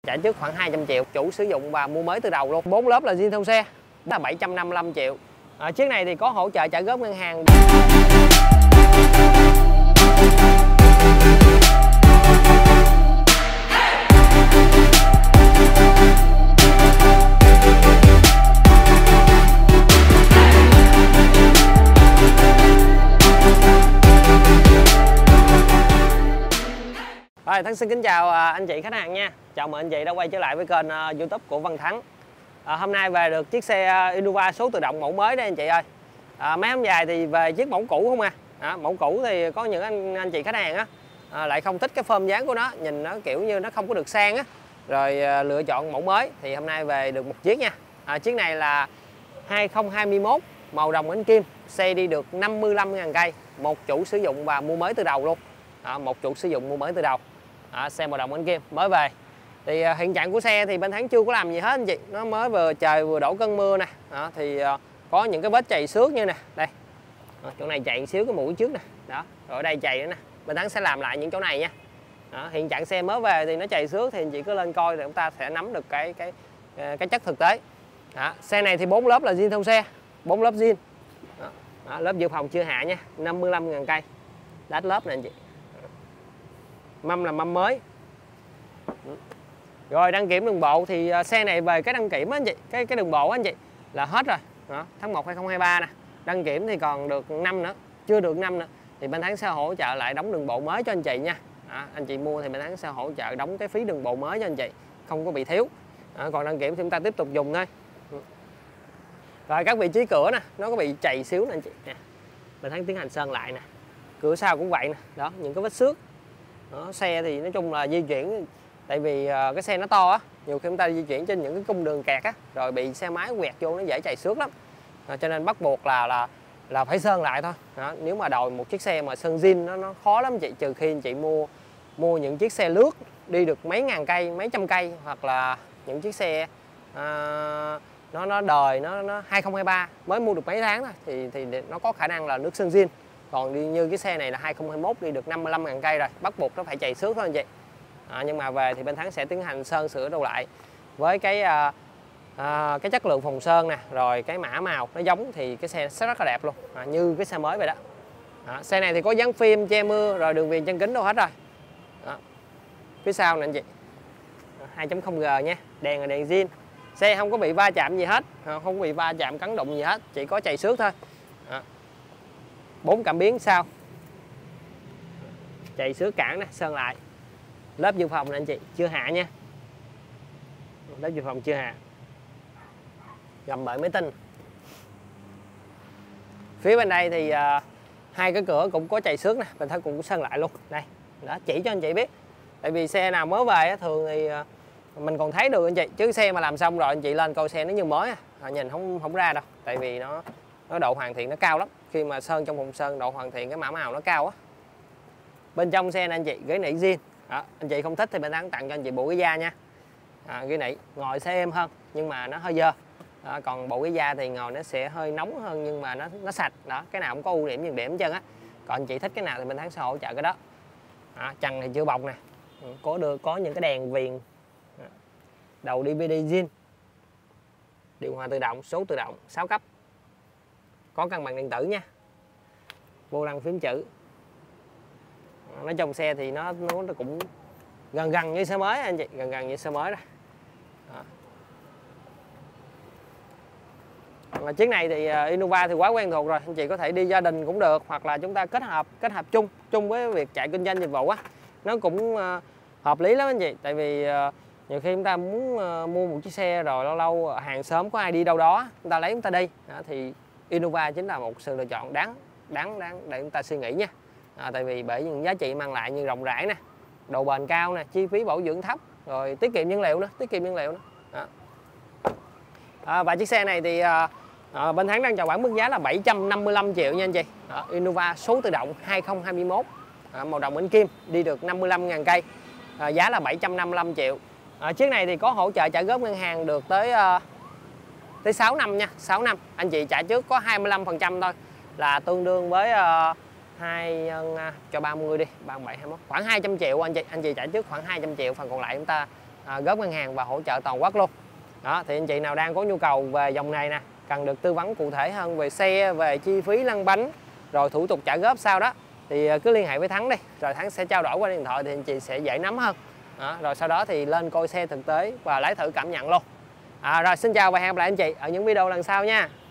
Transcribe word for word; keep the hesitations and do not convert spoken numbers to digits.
trả trước khoảng hai trăm triệu, chủ sử dụng và mua mới từ đầu luôn. Bốn lớp là zin thông xe, là bảy trăm năm mươi lăm triệu. À, chiếc này thì có hỗ trợ trả góp ngân hàng. Rồi, Thắng xin kính chào anh chị khách hàng nha. Chào mừng anh chị đã quay trở lại với kênh YouTube của Văn Thắng. À, hôm nay về được chiếc xe Innova số tự động mẫu mới đây anh chị ơi. À, mấy hôm dài thì về chiếc mẫu cũ không à. À, mẫu cũ thì có những anh anh chị khách hàng á à, lại không thích cái form dáng của nó, nhìn nó kiểu như nó không có được sang á, rồi à, lựa chọn mẫu mới. Thì hôm nay về được một chiếc nha. À, chiếc này là hai không hai mốt, màu đồng ánh kim, xe đi được năm mươi lăm nghìn cây, một chủ sử dụng và mua mới từ đầu luôn. À, một chủ sử dụng mua mới từ đầu. À, xe màu đồng ánh kim mới về. Thì uh, hiện trạng của xe thì bên Thắng chưa có làm gì hết anh chị, nó mới vừa trời vừa đổ cơn mưa nè. À, thì uh, có những cái vết chày xước như nè, đây à, chỗ này chày xíu cái mũi trước nè, đó rồi ở đây chày nữa nè, bên Thắng sẽ làm lại những chỗ này nha. À, hiện trạng xe mới về thì nó chày xước thì anh chị cứ lên coi thì chúng ta sẽ nắm được cái cái cái chất thực tế. À, xe này thì bốn lớp là zin thông xe, bốn lớp zin. À, à, lớp dự phòng chưa hạ nha, năm mươi lăm nghìn cây, đát lớp nè anh chị. Mâm là mâm mới. Rồi đăng kiểm đường bộ thì xe này về cái đăng kiểm á anh chị, cái cái đường bộ á anh chị là hết rồi. Đó, tháng một hai không hai ba nè. Đăng kiểm thì còn được năm nữa, chưa được năm nữa. Thì bên Thắng sẽ hỗ trợ lại đóng đường bộ mới cho anh chị nha. Đó, anh chị mua thì bên Thắng sẽ hỗ trợ đóng cái phí đường bộ mới cho anh chị, không có bị thiếu. Đó, còn đăng kiểm thì chúng ta tiếp tục dùng thôi. Rồi các vị trí cửa nè, nó có bị chày xíu nè anh chị nè. Bên Thắng tiến hành sơn lại nè. Cửa sau cũng vậy nè, đó những cái vết xước. Đó, xe thì nói chung là di chuyển, tại vì uh, cái xe nó to á, nhiều khi chúng ta di chuyển trên những cái cung đường kẹt á, rồi bị xe máy quẹt vô nó dễ chày xước lắm. À, cho nên bắt buộc là là là phải sơn lại thôi. Đó, nếu mà đòi một chiếc xe mà sơn zin nó nó khó lắm chị, trừ khi anh chị mua mua những chiếc xe lướt đi được mấy ngàn cây, mấy trăm cây, hoặc là những chiếc xe uh, nó nó đời nó nó hai không hai ba mới mua được mấy tháng thôi thì thì nó có khả năng là nước sơn zin. Còn đi như cái xe này là hai không hai mốt đi được năm mươi lăm nghìn cây rồi, bắt buộc nó phải chày xước thôi anh chị. À, nhưng mà về thì bên Thắng sẽ tiến hành sơn sửa đâu lại với cái à, à, cái chất lượng phòng sơn nè, rồi cái mã màu nó giống thì cái xe sẽ rất là đẹp luôn, à, như cái xe mới vậy đó. À, xe này thì có dán phim che mưa, rồi đường viền chân kính đâu hết rồi. Đó. Phía sau nè anh chị, hai chấm không G nha, đèn là đèn zin, xe không có bị va chạm gì hết, không có bị va chạm cắn đụng gì hết, chỉ có chày xước thôi. Đó. Bốn cảm biến sau, chày xước cản nè, sơn lại. Lớp dự phòng nè anh chị, chưa hạ nha, lớp dự phòng chưa hạ, gầm bởi máy tinh. Phía bên đây thì uh, hai cái cửa cũng có chày xước nè, mình thấy cũng sơn lại luôn. Đây, đó chỉ cho anh chị biết, tại vì xe nào mới về á, thường thì uh, mình còn thấy được anh chị, chứ xe mà làm xong rồi anh chị lên coi xe nó như mới à, nhìn không không ra đâu, tại vì nó nó độ hoàn thiện nó cao lắm. Khi mà sơn trong phòng sơn độ hoàn thiện cái mã màu nó cao á. Bên trong xe nè anh chị, ghế nỉ zin. Đó, anh chị không thích thì bên Thắng tặng cho anh chị bộ ghế da nha. À, ghế nỉ ngồi sẽ êm hơn nhưng mà nó hơi dơ. À, còn bộ ghế da thì ngồi nó sẽ hơi nóng hơn nhưng mà nó nó sạch. Đó, cái nào cũng có ưu điểm nhược điểm hết trơn á. Còn anh chị thích cái nào thì bên Thắng sẽ hỗ trợ cái đó. À, trần thì chưa bọc nè, có được có những cái đèn viền, đầu đê vê đê zin, điều hòa tự động, số tự động, sáu cấp, có cân bằng điện tử nha, vô lăng phím chữ. Nói trong xe thì nó nó cũng gần gần như xe mới anh chị, gần gần như xe mới rồi. Đó. Chiếc này thì Innova thì quá quen thuộc rồi, anh chị có thể đi gia đình cũng được, hoặc là chúng ta kết hợp kết hợp chung chung với việc chạy kinh doanh dịch vụ á, nó cũng uh, hợp lý lắm anh chị. Tại vì uh, nhiều khi chúng ta muốn uh, mua một chiếc xe rồi lâu lâu hàng xóm có ai đi đâu đó, chúng ta lấy chúng ta đi. Đó, thì Innova chính là một sự lựa chọn đáng đáng đáng để chúng ta suy nghĩ nha. À, tại vì bởi những giá trị mang lại như rộng rãi nè, độ bền cao nè, chi phí bảo dưỡng thấp, rồi tiết kiệm nhiên liệu nữa, tiết kiệm nhiên liệu nữa. Đó. À, và chiếc xe này thì à, à, bên Thắng đang chào bán mức giá là bảy trăm năm mươi lăm triệu nha anh chị. À, Innova số tự động hai không hai mốt, à, màu đồng ánh kim, đi được năm mươi lăm nghìn cây, à, giá là bảy trăm năm mươi lăm triệu. À, chiếc này thì có hỗ trợ trả góp ngân hàng được tới à, tới sáu năm nha, sáu năm. Anh chị trả trước có hai mươi lăm phần trăm thôi, là tương đương với à, hai nhân cho ba mươi đi, ba mươi bảy, hai mươi mốt, khoảng hai trăm triệu anh chị. Anh chị trả trước khoảng hai trăm triệu, phần còn lại chúng ta à, góp ngân hàng và hỗ trợ toàn quốc luôn. Đó, thì anh chị nào đang có nhu cầu về dòng này nè, cần được tư vấn cụ thể hơn về xe, về chi phí lăn bánh, rồi thủ tục trả góp sau đó, thì cứ liên hệ với Thắng đi, rồi Thắng sẽ trao đổi qua điện thoại thì anh chị sẽ dễ nắm hơn. Đó, rồi sau đó thì lên coi xe thực tế và lái thử cảm nhận luôn. À, rồi xin chào và hẹn gặp lại anh chị ở những video lần sau nha.